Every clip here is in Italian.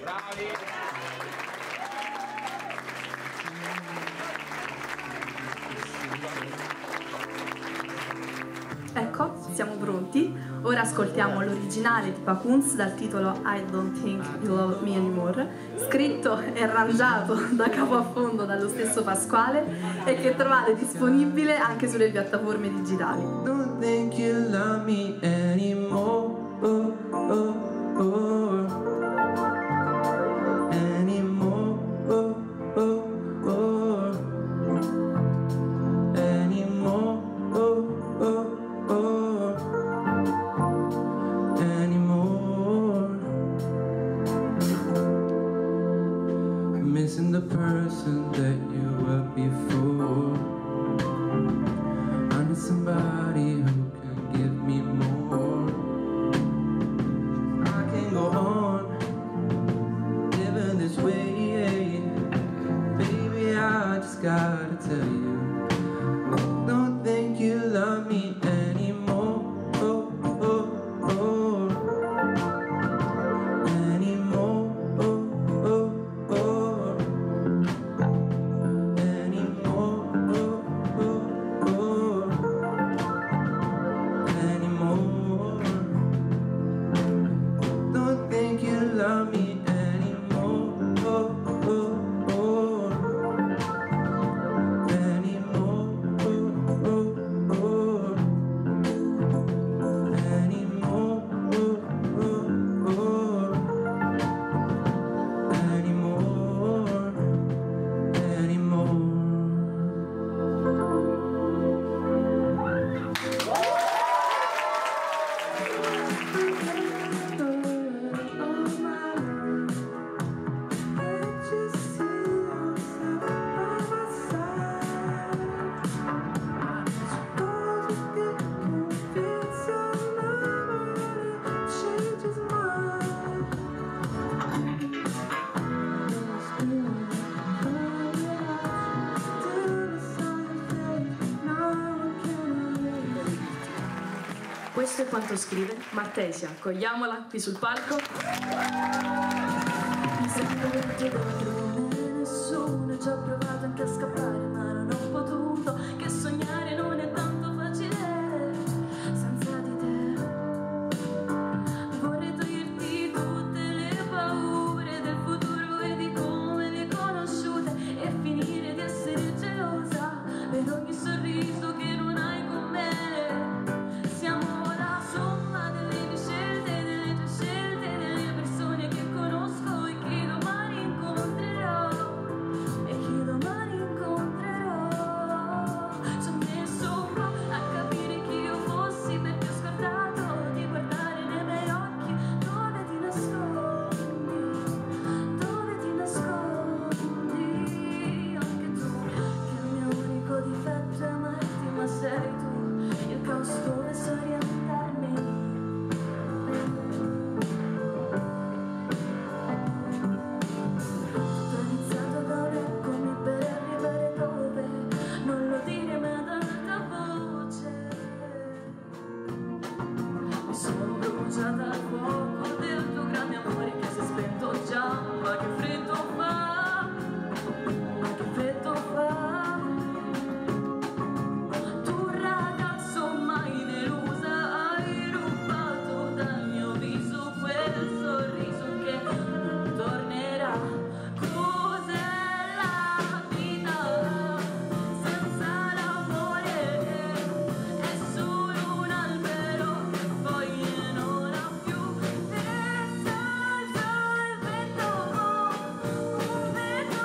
Bravi! Ecco, siamo pronti. Ora ascoltiamo l'originale di Pacuns dal titolo I Don't Think You Love Me Anymore, scritto e arrangiato da capo a fondo dallo stesso Pasquale e che trovate disponibile anche sulle piattaforme digitali. Don't think you love me anymore. Missing the person that you were before. I need somebody who can give me more. I can't go on living this way. Baby, I just gotta tell you, I don't think you love me anymore. Love me Questo è quanto scrive Martesia. Accogliamola qui sul palco. Mi sento che nessuno ci ha provato anche a scappare, ma non ho potuto, che sognare non è tanto facile senza di te. Vorrei toglierti tutte le paure del futuro e di come le conosciute e finire di essere gelosa per ogni sorriso che non hai con me. Siamo la somma delle mie scelte, delle tue scelte, delle persone che conosco e che domani incontrerò. Ci ho messo un po' a capire chi io fossi, perché ho scordato di guardare nei miei occhi. Dove ti nascondi? Dove ti nascondi? Anche tu, che il mio unico difetto è amarti, ma sei tu il caos dove so orientarmi. Tutto è iniziato da un eccomi per arrivare dove non lo dire ma ad alta voce. Mi sono bruciata al fuoco del tuo grande amore che si è spento già. Ma che freddo fa, ma che freddo fa. Tu ragazzo mai delusa, hai rubato dal mio viso quel sorriso che non tornerà. Cos'è la vita senza l'amore? È solo un albero che foglie non ha più. Pensa al vento, un vento,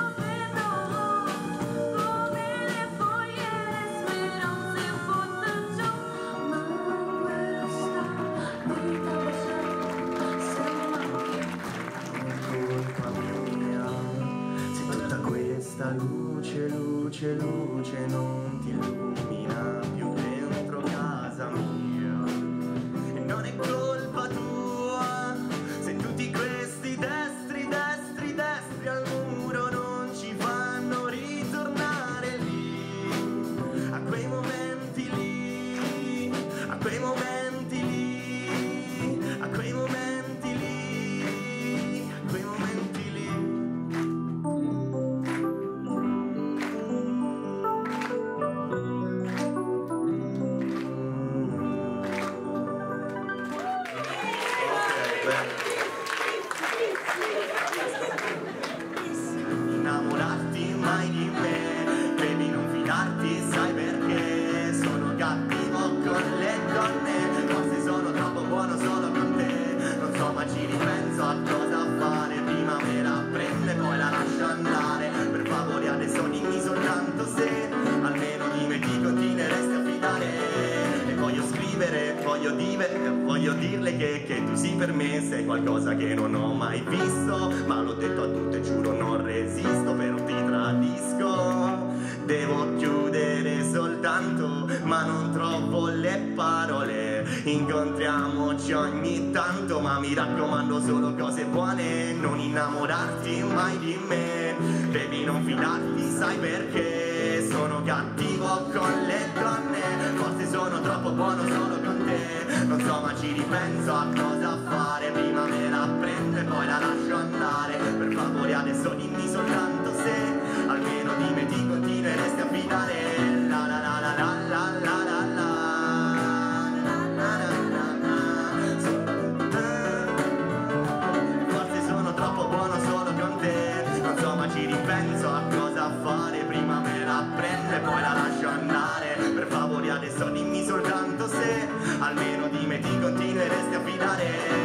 come le foglie, le speranze buttano giù. Ma questa vita sembra colpa mia, se tutta questa luce non ti illumina più dentro casa mia. E non è colpa tua se tutti questi destri al muro non ci fanno ritornare lì, a quei momenti lì, a quei momenti lì, a quei momenti lì, a quei momenti penso a cosa fare, prima me la prende poi la lascio andare. Per favore adesso dimmi soltanto se almeno di me ti continueresti a fidare. E voglio scrivere, voglio dirle che tu sì per me sei qualcosa che non ho mai visto, ma l'ho detto a tutte, giuro non resisto, però ti tradisco. Devo chiudere soltanto, ma non trovo le parole. Incontriamoci ogni tanto, ma mi raccomando solo cose buone. Non innamorarti mai di me, devi non fidarti, sai perché? Sono cattivo con le donne, forse sono troppo buono solo con te. Non so ma ci ripenso a cosa fare, prima me la prende poi la lascio andare. Per favore adesso dimmi soltanto se almeno di me ti continueresti a fidare. La la la la la la la la la. Forse sono troppo buono solo con te. Non so ma ci ripenso a cosa fare, prima me la prende poi la lascio andare. Per favore adesso dimmi soltanto se almeno di me ti continueresti a fidare.